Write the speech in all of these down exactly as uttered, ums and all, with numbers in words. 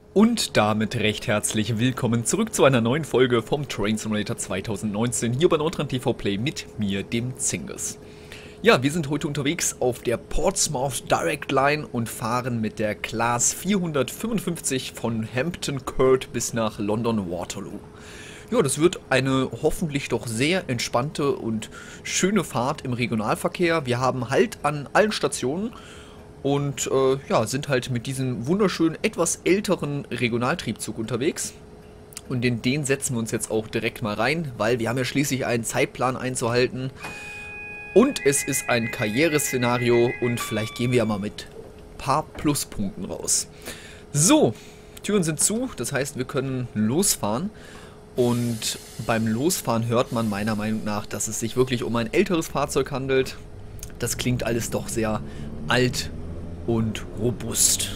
Und damit recht herzlich willkommen zurück zu einer neuen Folge vom Train Simulator zwanzig neunzehn hier bei Nordrhein T V Play mit mir, dem Zingis. Ja, wir sind heute unterwegs auf der Portsmouth Direct Line und fahren mit der Class vierhundertfünfundfünfzig von Hampton Court bis nach London Waterloo. Ja, das wird eine hoffentlich doch sehr entspannte und schöne Fahrt im Regionalverkehr. Wir haben Halt an allen Stationen. Und äh, ja, sind halt mit diesem wunderschönen, etwas älteren Regionaltriebzug unterwegs. Und in den setzen wir uns jetzt auch direkt mal rein, weil wir haben ja schließlich einen Zeitplan einzuhalten. Und es ist ein Karriereszenario und vielleicht gehen wir ja mal mit ein paar Pluspunkten raus. So, Türen sind zu, das heißt wir können losfahren. Und beim Losfahren hört man meiner Meinung nach, dass es sich wirklich um ein älteres Fahrzeug handelt. Das klingt alles doch sehr alt und robust.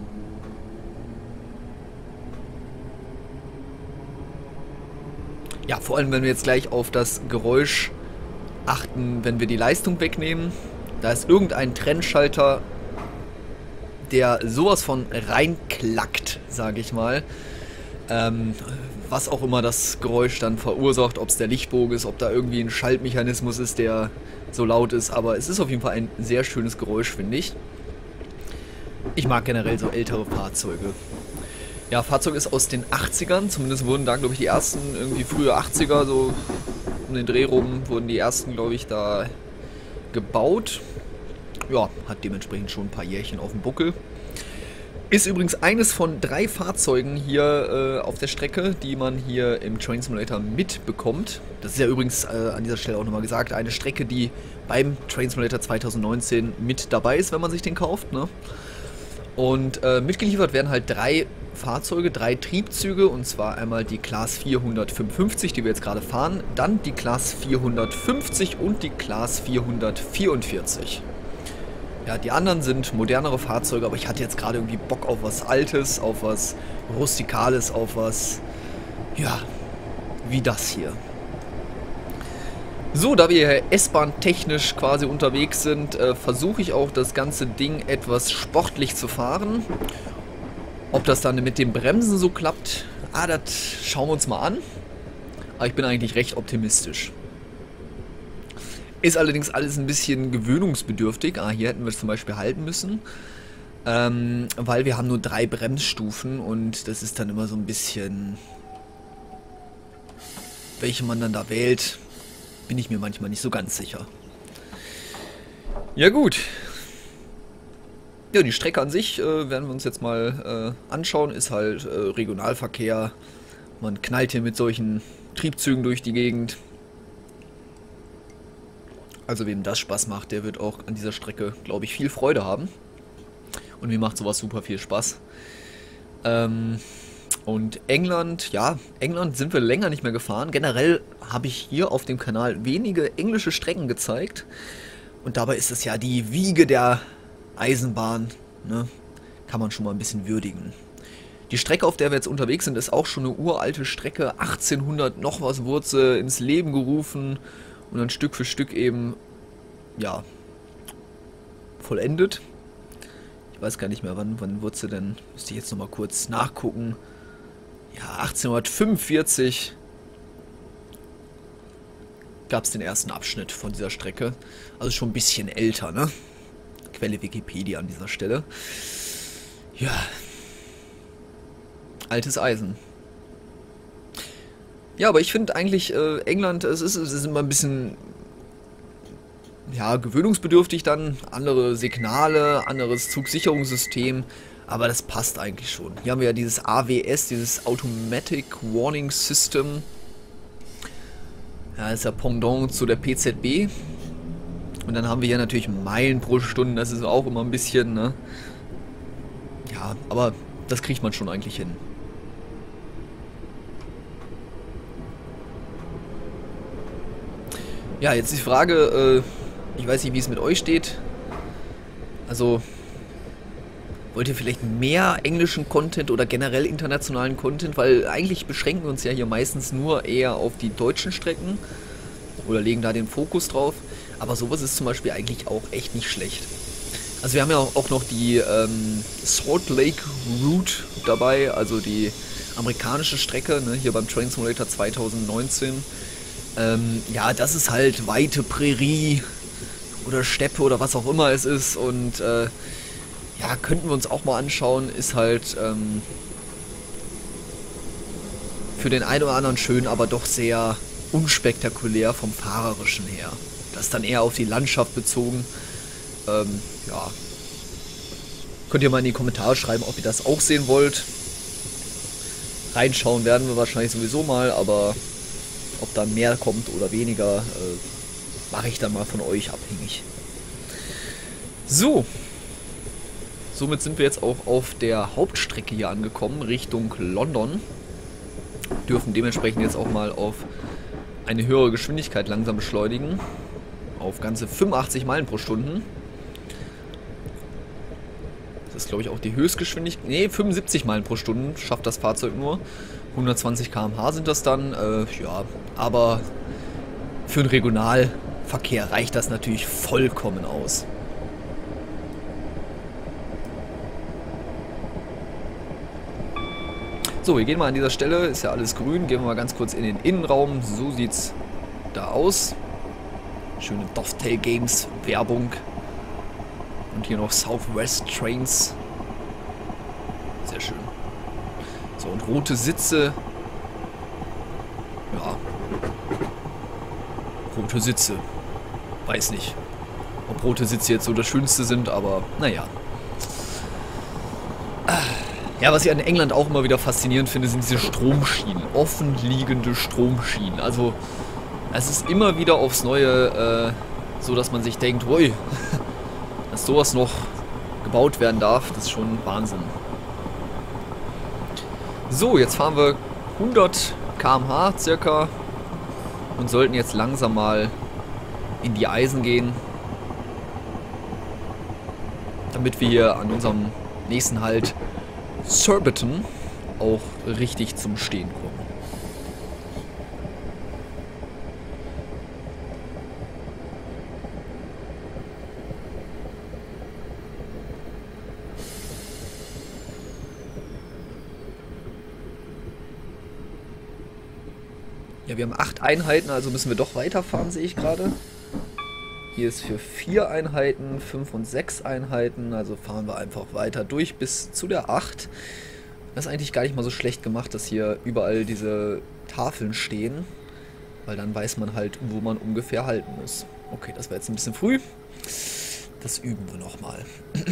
Ja, vor allem wenn wir jetzt gleich auf das Geräusch achten, wenn wir die Leistung wegnehmen. Da ist irgendein Trennschalter, der sowas von reinklackt, sage ich mal. Ähm, was auch immer das Geräusch dann verursacht, ob es der Lichtbogen ist, ob da irgendwie ein Schaltmechanismus ist, der so laut ist. Aber es ist auf jeden Fall ein sehr schönes Geräusch, finde ich. Ich mag generell so ältere Fahrzeuge. Ja, Fahrzeug ist aus den achtzigern, zumindest wurden da, glaube ich, die ersten irgendwie frühe achtziger, so um den Dreh rum, wurden die ersten, glaube ich, da gebaut. Ja, hat dementsprechend schon ein paar Jährchen auf dem Buckel. Ist übrigens eines von drei Fahrzeugen hier äh, auf der Strecke, die man hier im Train Simulator mitbekommt. Das ist ja übrigens äh, an dieser Stelle auch nochmal gesagt, eine Strecke, die beim Train Simulator zwanzig neunzehn mit dabei ist, wenn man sich den kauft, ne? Und äh, mitgeliefert werden halt drei Fahrzeuge, drei Triebzüge, und zwar einmal die Class vierhundertfünfundfünfzig, die wir jetzt gerade fahren, dann die Class vierhundertfünfzig und die Class vierhundertvierundvierzig. Ja, die anderen sind modernere Fahrzeuge, aber ich hatte jetzt gerade irgendwie Bock auf was Altes, auf was Rustikales, auf was, ja, wie das hier. So, da wir S-Bahn technisch quasi unterwegs sind, äh, versuche ich auch das ganze Ding etwas sportlich zu fahren. Ob das dann mit den Bremsen so klappt, ah, das schauen wir uns mal an. Aber ich bin eigentlich recht optimistisch. Ist allerdings alles ein bisschen gewöhnungsbedürftig. Ah, hier hätten wir zum Beispiel halten müssen. Ähm, weil wir haben nur drei Bremsstufen und das ist dann immer so ein bisschen, welche man dann da wählt, bin ich mir manchmal nicht so ganz sicher. Ja gut. Ja, die Strecke an sich äh, werden wir uns jetzt mal äh, anschauen. Ist halt äh, Regionalverkehr. Man knallt hier mit solchen Triebzügen durch die Gegend. Also wem das Spaß macht, der wird auch an dieser Strecke, glaube ich, viel Freude haben. Und mir macht sowas super viel Spaß. Ähm... Und England, ja, England sind wir länger nicht mehr gefahren. Generell habe ich hier auf dem Kanal wenige englische Strecken gezeigt. Und dabei ist es ja die Wiege der Eisenbahn, ne? Kann man schon mal ein bisschen würdigen. Die Strecke, auf der wir jetzt unterwegs sind, ist auch schon eine uralte Strecke. achtzehnhundert noch was wurde sie ins Leben gerufen und dann Stück für Stück eben, ja, vollendet. Ich weiß gar nicht mehr, wann, wann wurde sie denn, müsste ich jetzt nochmal kurz nachgucken. Ja, achtzehnhundertfünfundvierzig gab es den ersten Abschnitt von dieser Strecke. Also schon ein bisschen älter, ne? Quelle Wikipedia an dieser Stelle. Ja. Altes Eisen. Ja, aber ich finde eigentlich, äh, England, es ist, es ist immer ein bisschen, ja, gewöhnungsbedürftig dann. Andere Signale, anderes Zugsicherungssystem. Aber das passt eigentlich schon. Hier haben wir ja dieses A W S, dieses Automatic Warning System. Ja, ist ja Pendant zu der P Z B. Und dann haben wir hier natürlich Meilen pro Stunde. Das ist auch immer ein bisschen, ne? Ja, aber das kriegt man schon eigentlich hin. Ja, jetzt die Frage, äh, ich weiß nicht, wie es mit euch steht. Also, wollt ihr vielleicht mehr englischen Content oder generell internationalen Content? Weil eigentlich beschränken wir uns ja hier meistens nur eher auf die deutschen Strecken oder legen da den Fokus drauf. Aber sowas ist zum Beispiel eigentlich auch echt nicht schlecht. Also wir haben ja auch noch die ähm, Salt Lake Route dabei, also die amerikanische Strecke, ne, hier beim Train Simulator zwanzig neunzehn. Ähm, ja, das ist halt weite Prärie oder Steppe oder was auch immer es ist und äh, ja, könnten wir uns auch mal anschauen, ist halt ähm, für den einen oder anderen schön, aber doch sehr unspektakulär vom Fahrerischen her. Das ist dann eher auf die Landschaft bezogen. Ähm, ja. Könnt ihr mal in die Kommentare schreiben, ob ihr das auch sehen wollt. Reinschauen werden wir wahrscheinlich sowieso mal, aber ob da mehr kommt oder weniger, äh, mache ich dann mal von euch abhängig. So. Somit sind wir jetzt auch auf der Hauptstrecke hier angekommen, Richtung London. Dürfen dementsprechend jetzt auch mal auf eine höhere Geschwindigkeit langsam beschleunigen. Auf ganze fünfundachtzig Meilen pro Stunde. Das ist, glaube ich, auch die Höchstgeschwindigkeit. Ne, fünfundsiebzig Meilen pro Stunde schafft das Fahrzeug nur. hundertzwanzig Kilometer pro Stunde sind das dann. Äh, ja, aber für den Regionalverkehr reicht das natürlich vollkommen aus. So, wir gehen mal an dieser Stelle. Ist ja alles grün. Gehen wir mal ganz kurz in den Innenraum. So sieht's da aus. Schöne Dovetail Games Werbung. Und hier noch Southwest Trains. Sehr schön. So, und rote Sitze. Ja. Rote Sitze. Weiß nicht, ob rote Sitze jetzt so das Schönste sind, aber naja. Ja, was ich an England auch immer wieder faszinierend finde, sind diese Stromschienen. Offenliegende Stromschienen. Also, es ist immer wieder aufs Neue äh, so, dass man sich denkt, ui, dass sowas noch gebaut werden darf, das ist schon Wahnsinn. So, jetzt fahren wir hundert Kilometer pro Stunde circa und sollten jetzt langsam mal in die Eisen gehen, damit wir hier an unserem nächsten Halt Surbiton auch richtig zum Stehen kommen. Ja, wir haben acht Einheiten, also müssen wir doch weiterfahren, sehe ich gerade. Hier ist für vier Einheiten, fünf und sechs Einheiten, also fahren wir einfach weiter durch bis zu der acht. Das ist eigentlich gar nicht mal so schlecht gemacht, dass hier überall diese Tafeln stehen, weil dann weiß man halt, wo man ungefähr halten muss. Okay, das war jetzt ein bisschen früh. Das üben wir nochmal.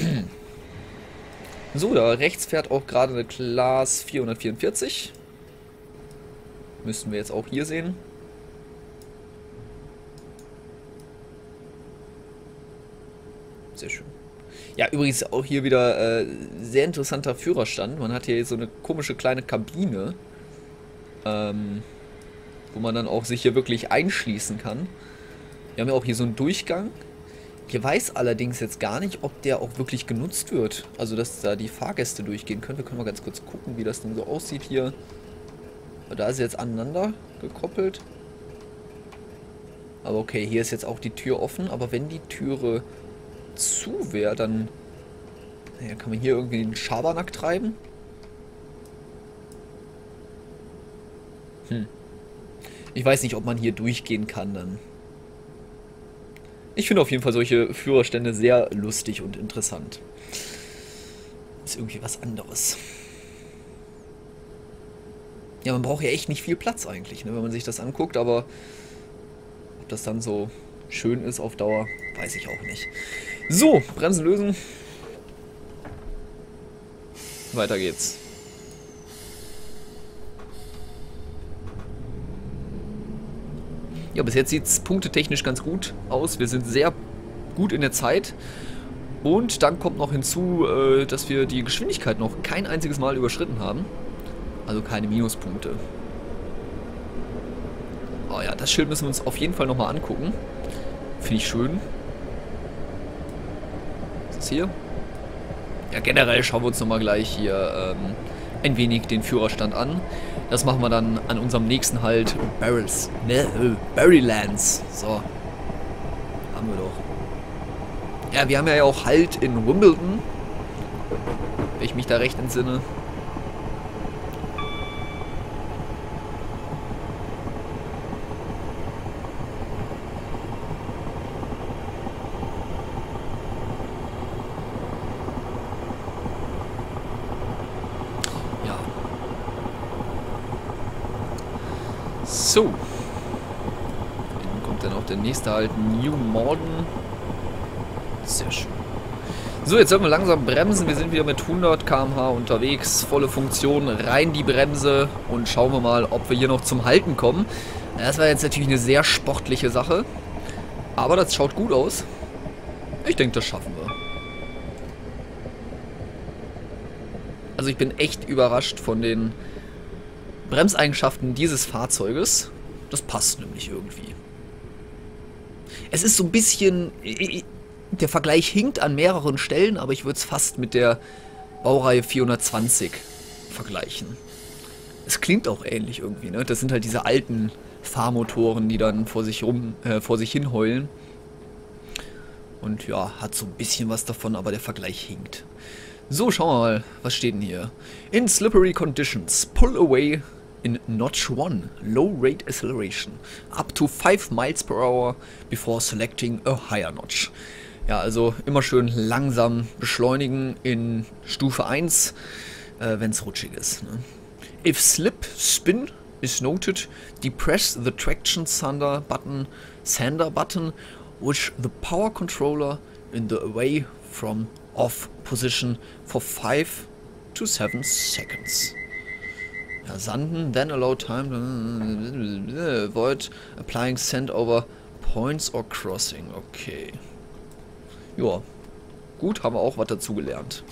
So, da rechts fährt auch gerade eine Class vierhundertvierundvierzig. Müssten wir jetzt auch hier sehen. Sehr schön. Ja, übrigens auch hier wieder äh, sehr interessanter Führerstand. Man hat hier so eine komische kleine Kabine, ähm, wo man dann auch sich hier wirklich einschließen kann. Wir haben ja auch hier so einen Durchgang. Ich weiß allerdings jetzt gar nicht, ob der auch wirklich genutzt wird. Also, dass da die Fahrgäste durchgehen können. Wir können mal ganz kurz gucken, wie das denn so aussieht hier. Da ist jetzt aneinander gekoppelt. Aber okay, hier ist jetzt auch die Tür offen. Aber wenn die Türe zu wäre, dann ja, kann man hier irgendwie den Schabernack treiben. Hm. Ich weiß nicht, ob man hier durchgehen kann dann. Ich finde auf jeden Fall solche Führerstände sehr lustig und interessant. Ist irgendwie was anderes. Ja, man braucht ja echt nicht viel Platz eigentlich, ne, wenn man sich das anguckt, aber ob das dann so schön ist auf Dauer, weiß ich auch nicht. So, Bremsen lösen. Weiter geht's. Ja, bis jetzt sieht es punktetechnisch ganz gut aus. Wir sind sehr gut in der Zeit. Und dann kommt noch hinzu, äh, dass wir die Geschwindigkeit noch kein einziges Mal überschritten haben. Also keine Minuspunkte. Oh ja, das Schild müssen wir uns auf jeden Fall nochmal angucken. Finde ich schön. Was ist das hier? Ja, generell schauen wir uns nochmal gleich hier ähm, ein wenig den Führerstand an. Das machen wir dann an unserem nächsten Halt. Barrels. Ne, äh, Barrylands. So. Haben wir doch. Ja, wir haben ja auch Halt in Wimbledon. Wenn ich mich da recht entsinne. Ja. So. Dann kommt dann auch der nächste Halt, New Morden. Sehr schön. So, jetzt sollten wir langsam bremsen. Wir sind wieder mit hundert Kilometer pro Stunde unterwegs. Volle Funktion, rein die Bremse. Und schauen wir mal, ob wir hier noch zum Halten kommen. Das war jetzt natürlich eine sehr sportliche Sache. Aber das schaut gut aus. Ich denke, das schaffen wir. Also ich bin echt überrascht von den Bremseigenschaften dieses Fahrzeuges. Das passt nämlich irgendwie. Es ist so ein bisschen... Der Vergleich hinkt an mehreren Stellen, aber ich würde es fast mit der Baureihe vierhundertzwanzig vergleichen. Es klingt auch ähnlich irgendwie, ne? Das sind halt diese alten Fahrmotoren, die dann vor sich rum, äh, vor sich hin heulen. Und ja, hat so ein bisschen was davon, aber der Vergleich hinkt. So, schauen wir mal, was steht denn hier? In slippery conditions, pull away in notch one, low rate acceleration, up to five miles per hour before selecting a higher notch. Ja, also immer schön langsam beschleunigen in Stufe eins, äh, wenn es rutschig ist. Ne? If slip, spin is noted, depress the traction sander button, sander button, which the power controller in the away from off position for five to seven seconds. Ja, sanden, then allow time to avoid applying sand over points or crossing. Okay. Ja, gut, haben wir auch was dazu gelernt.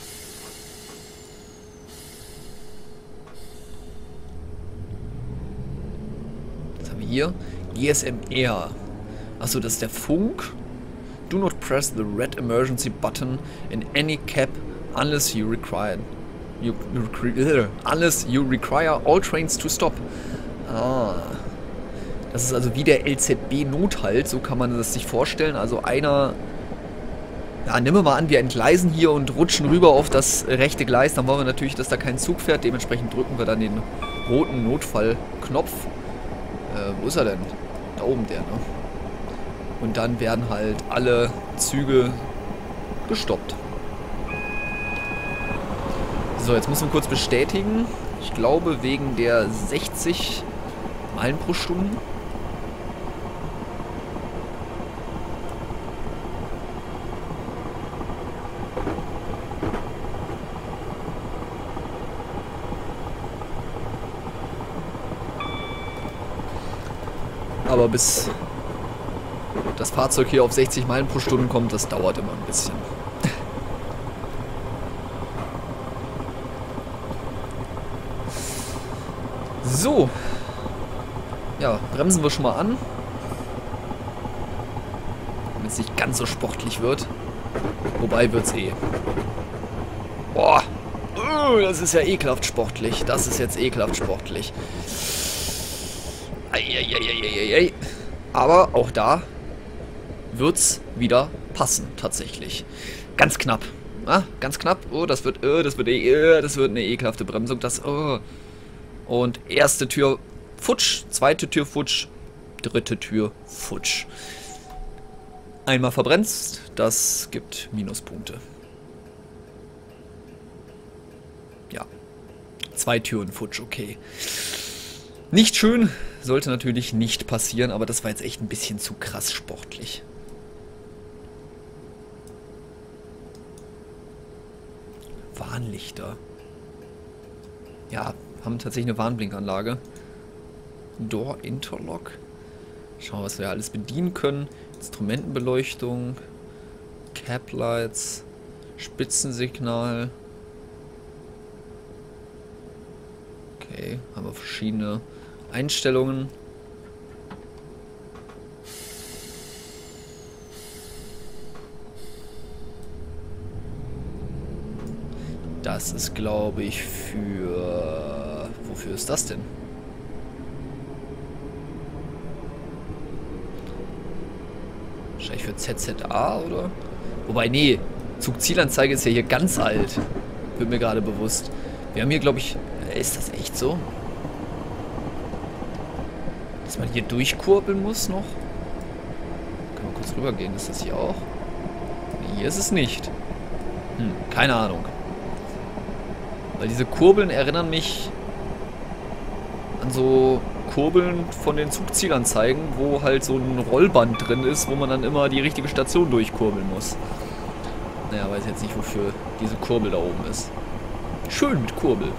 Was haben wir hier? G S M R. Achso, das ist der Funk. Do not press the red emergency button in any cab unless you require you, uh, unless you require all trains to stop. Ah. Das ist also wie der L Z B-Nothalt, so kann man das sich vorstellen. Also einer... Ja, nehmen wir mal an, wir entgleisen hier und rutschen rüber auf das rechte Gleis. Dann wollen wir natürlich, dass da kein Zug fährt. Dementsprechend drücken wir dann den roten Notfallknopf. Äh, wo ist er denn? Da oben der, ne? Und dann werden halt alle Züge gestoppt. So, jetzt müssen wir kurz bestätigen. Ich glaube, wegen der sechzig Meilen pro Stunde. Aber bis das Fahrzeug hier auf sechzig Meilen pro Stunde kommt, das dauert immer ein bisschen. So. Ja, bremsen wir schon mal an. Damit es nicht ganz so sportlich wird. Wobei wird's eh. Boah. Uh, das ist ja ekelhaft sportlich. Das ist jetzt ekelhaft sportlich. Eieieiei. Aber auch da wird's wieder passen, tatsächlich. Ganz knapp. Ah, ganz knapp. Oh, das wird, oh, das wird, eh, das wird eine ekelhafte Bremsung. Das, oh. Und erste Tür futsch, zweite Tür futsch, dritte Tür futsch. Einmal verbremst, das gibt Minuspunkte. Ja. Zwei Türen futsch, okay. Nicht schön, sollte natürlich nicht passieren, aber das war jetzt echt ein bisschen zu krass sportlich. Warnlichter. Ja, haben tatsächlich eine Warnblinkanlage. Door Interlock. Schauen wir, was wir alles bedienen können. Instrumentenbeleuchtung. Cap Lights. Spitzensignal. Okay, haben wir verschiedene Einstellungen. Das ist, glaube ich, für... Wofür ist das denn? Wahrscheinlich für Z Z A, oder? Wobei, nee, Zugzielanzeige ist ja hier ganz alt. Wird mir gerade bewusst. Wir haben hier, glaube ich... Ist das echt so? Dass man hier durchkurbeln muss noch? Können wir kurz rübergehen. Ist das hier auch? Nee, hier ist es nicht. Hm, keine Ahnung. Weil diese Kurbeln erinnern mich an so Kurbeln von den Zugzielanzeigen, wo halt so ein Rollband drin ist, wo man dann immer die richtige Station durchkurbeln muss. Naja, weiß jetzt nicht, wofür diese Kurbel da oben ist. Schön mit Kurbel.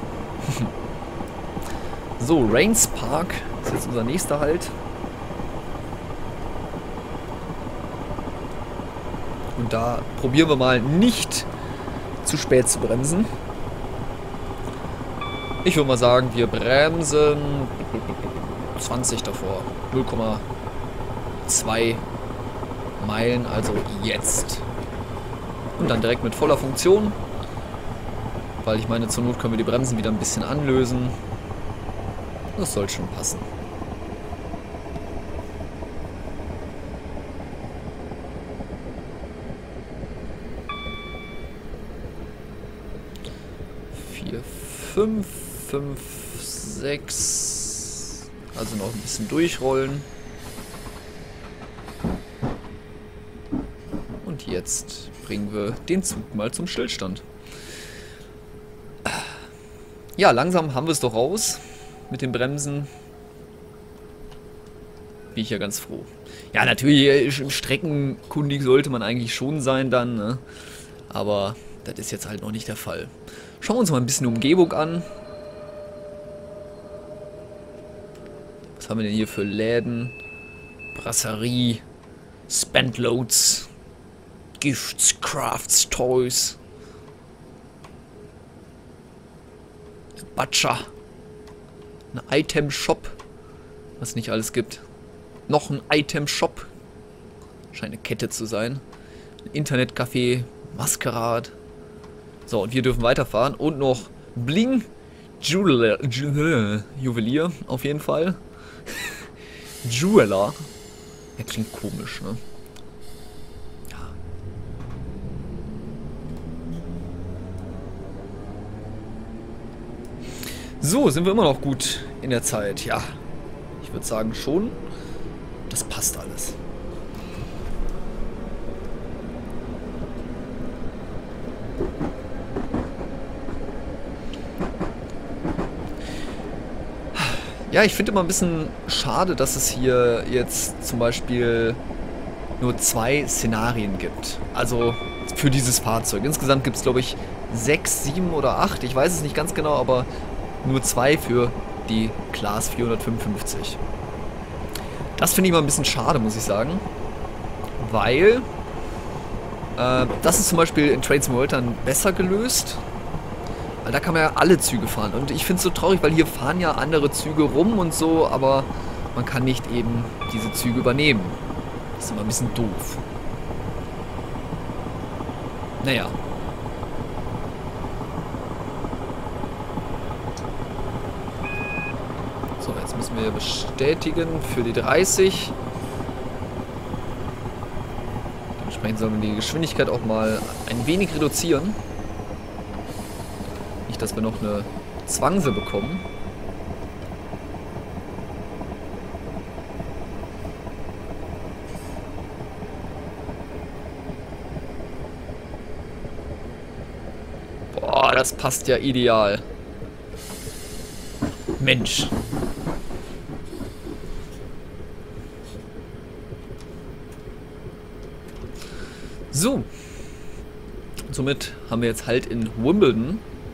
So, Rains Park ist jetzt unser nächster Halt. Und da probieren wir mal nicht zu spät zu bremsen. Ich würde mal sagen, wir bremsen zwanzig davor. null Komma zwei Meilen, also jetzt. Und dann direkt mit voller Funktion. Weil ich meine, zur Not können wir die Bremsen wieder ein bisschen anlösen. Das soll schon passen. vier, fünf, fünf, sechs. Also noch ein bisschen durchrollen. Und jetzt bringen wir den Zug mal zum Stillstand. Ja, langsam haben wir es doch raus mit den Bremsen. Bin ich ja ganz froh. Ja, natürlich, streckenkundig sollte man eigentlich schon sein dann, ne? Aber das ist jetzt halt noch nicht der Fall. Schauen wir uns mal ein bisschen die Umgebung an. Was haben wir denn hier für Läden? Brasserie, Spendloads, Gifts, Crafts, Toys. Butcher. Ein Item-Shop. Was nicht alles gibt. Noch ein Item-Shop. Scheint eine Kette zu sein. Ein Internetcafé. Maskerad. So, und wir dürfen weiterfahren. Und noch Bling Jeweler. Juwelier, auf jeden Fall. Jeweler. Ja, klingt komisch, ne? So, sind wir immer noch gut in der Zeit? Ja, ich würde sagen schon. Das passt alles. Ja, ich finde immer ein bisschen schade, dass es hier jetzt zum Beispiel nur zwei Szenarien gibt. Also für dieses Fahrzeug. Insgesamt gibt es, glaube ich, sechs, sieben oder acht. Ich weiß es nicht ganz genau, aber nur zwei für die Class vierhundertfünfundfünfzig. Das finde ich mal ein bisschen schade, muss ich sagen. Weil äh, das ist zum Beispiel in Train Simulator besser gelöst. Weil da kann man ja alle Züge fahren. Und ich finde es so traurig, weil hier fahren ja andere Züge rum und so, aber man kann nicht eben diese Züge übernehmen. Das ist immer ein bisschen doof. Naja. So, jetzt müssen wir bestätigen für die dreißig. Dementsprechend sollen wir die Geschwindigkeit auch mal ein wenig reduzieren. Nicht, dass wir noch eine Zwangse bekommen. Boah, das passt ja ideal. Mensch. So. Somit haben wir jetzt halt in Wimbledon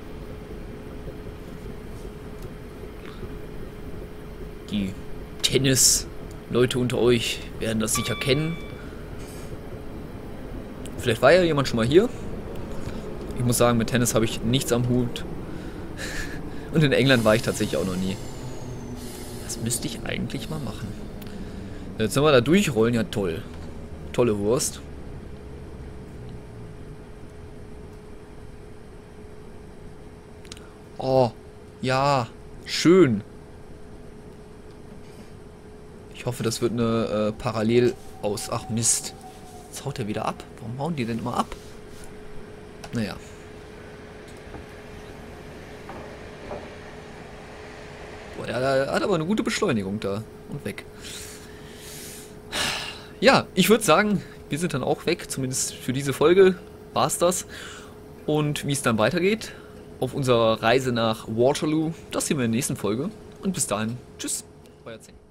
die Tennis-Leute unter euch werden das sicher kennen. Vielleicht war ja jemand schon mal hier. Ich muss sagen, mit Tennis habe ich nichts am Hut. Und in England war ich tatsächlich auch noch nie. Das müsste ich eigentlich mal machen. Jetzt sind wir da durchrollen. Ja, toll. Tolle Wurst. Oh, ja. Schön. Ich hoffe, das wird eine äh, Parallel aus... Ach, Mist. Jetzt haut er wieder ab. Warum hauen die denn immer ab? Naja. Boah, der hat aber eine gute Beschleunigung da. Und weg. Ja, ich würde sagen, wir sind dann auch weg. Zumindest für diese Folge war es das. Und wie es dann weitergeht, auf unserer Reise nach Waterloo, das sehen wir in der nächsten Folge. Und bis dahin, tschüss, euer Zehn.